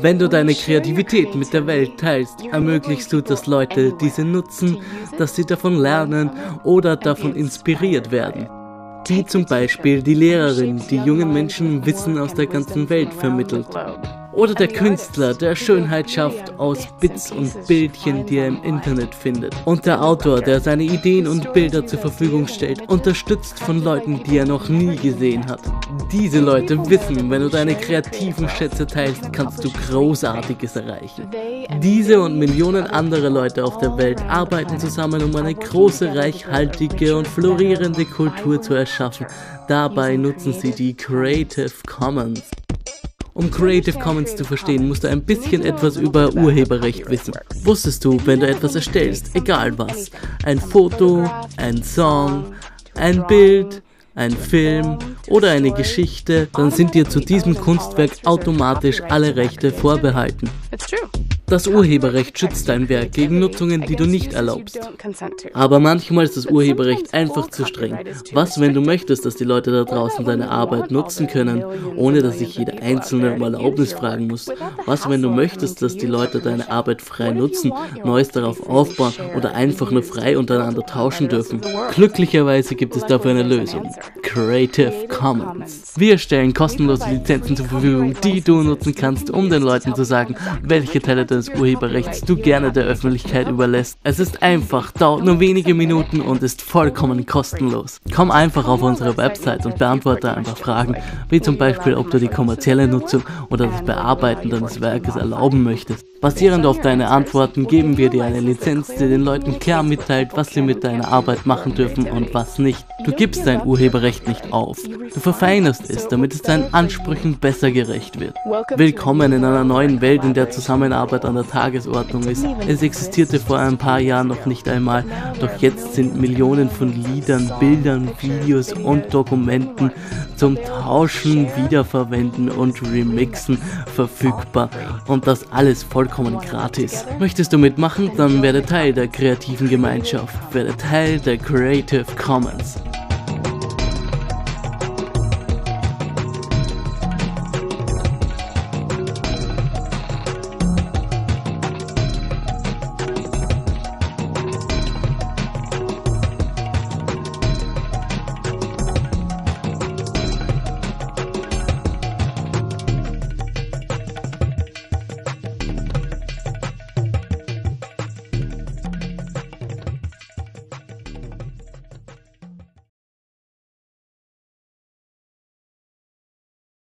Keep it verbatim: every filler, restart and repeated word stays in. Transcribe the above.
Wenn du deine Kreativität mit der Welt teilst, ermöglichst du, dass Leute diese nutzen, dass sie davon lernen oder davon inspiriert werden. Wie zum Beispiel die Lehrerin, die jungen Menschen Wissen aus der ganzen Welt vermittelt. Oder der Künstler, der Schönheit schafft aus Bits und Bildchen, die er im Internet findet. Und der Autor, der seine Ideen und Bilder zur Verfügung stellt, unterstützt von Leuten, die er noch nie gesehen hat. Diese Leute wissen, wenn du deine kreativen Schätze teilst, kannst du Großartiges erreichen. Diese und Millionen andere Leute auf der Welt arbeiten zusammen, um eine große, reichhaltige und florierende Kultur zu erschaffen. Dabei nutzen sie die Creative Commons. Um Creative Commons zu verstehen, musst du ein bisschen etwas über Urheberrecht wissen. Wusstest du, wenn du etwas erstellst, egal was, ein Foto, ein Song, ein Bild, ein Film oder eine Geschichte, dann sind dir zu diesem Kunstwerk automatisch alle Rechte vorbehalten. Das Urheberrecht schützt dein Werk gegen Nutzungen, die du nicht erlaubst. Aber manchmal ist das Urheberrecht einfach zu streng. Was, wenn du möchtest, dass die Leute da draußen deine Arbeit nutzen können, ohne dass sich jeder Einzelne um Erlaubnis fragen muss? Was, wenn du möchtest, dass die Leute deine Arbeit frei nutzen, Neues darauf aufbauen oder einfach nur frei untereinander tauschen dürfen? Glücklicherweise gibt es dafür eine Lösung. Creative Commons. Wir stellen kostenlose Lizenzen zur Verfügung, die du nutzen kannst, um den Leuten zu sagen, welche Teile des Urheberrechts du gerne der Öffentlichkeit überlässt. Es ist einfach, dauert nur wenige Minuten und ist vollkommen kostenlos. Komm einfach auf unsere Website und beantworte ein paar Fragen, wie zum Beispiel, ob du die kommerzielle Nutzung oder das Bearbeiten deines Werkes erlauben möchtest. Basierend auf deine Antworten geben wir dir eine Lizenz, die den Leuten klar mitteilt, was sie mit deiner Arbeit machen dürfen und was nicht. Du gibst dein Urheberrecht nicht auf. Du verfeinerst es, damit es deinen Ansprüchen besser gerecht wird. Willkommen in einer neuen Welt, in der Zusammenarbeit an der Tagesordnung ist. Es existierte vor ein paar Jahren noch nicht einmal, doch jetzt sind Millionen von Liedern, Bildern, Videos und Dokumenten zum Tauschen, Wiederverwenden und Remixen verfügbar. Und das alles vollkommen gratis. Möchtest du mitmachen? Dann werde Teil der kreativen Gemeinschaft. Werde Teil der Creative Commons.